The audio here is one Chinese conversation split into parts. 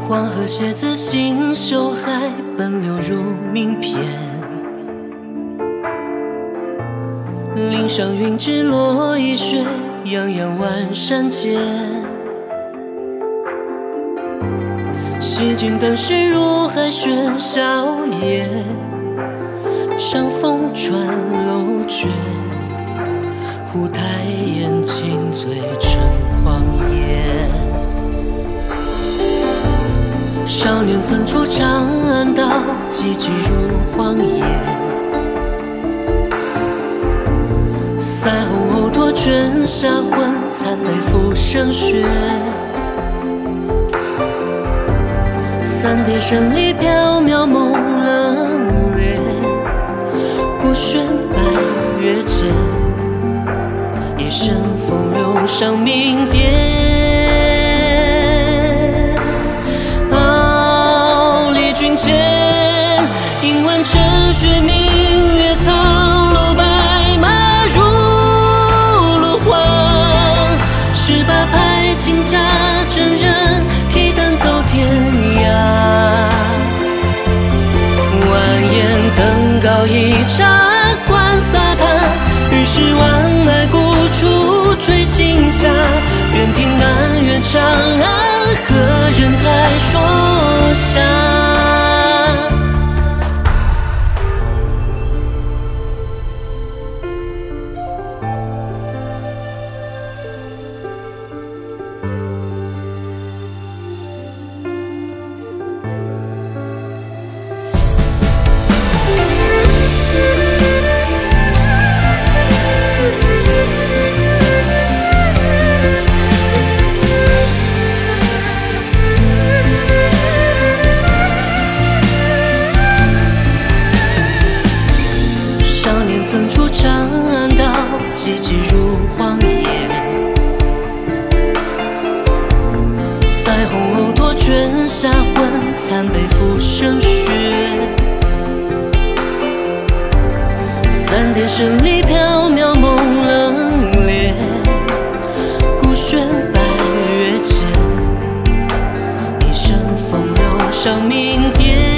黄河鞋子新修海，奔流如名片。岭上云只落一雪，洋洋万山间。西京灯饰如海喧硝烟，上风转楼绝，湖台烟尽醉成狂烟。少年曾出长安道，寂寂入荒野。腮红藕托卷下魂，残背负生血。三叠神里缥缈梦冷冽，孤悬白月间，一身风流上明殿。君前，饮完晨雪，明月苍楼，白马入芦荒。18拍金甲真人，提灯走天涯。蜿蜒登高一茶，观洒滩。于是万籁孤处追星霞。愿听南苑长安，和人海说下。曾出长安道，寂寂入荒野。腮红藕托卷下魂，残背负生血。三叠神里缥缈梦冷冽，孤悬白月间，一身风流上明殿。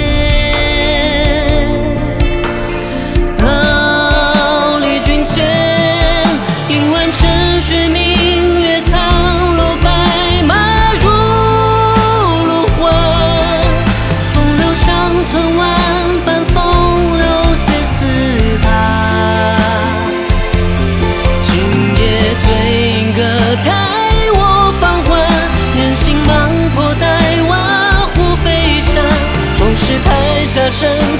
台下身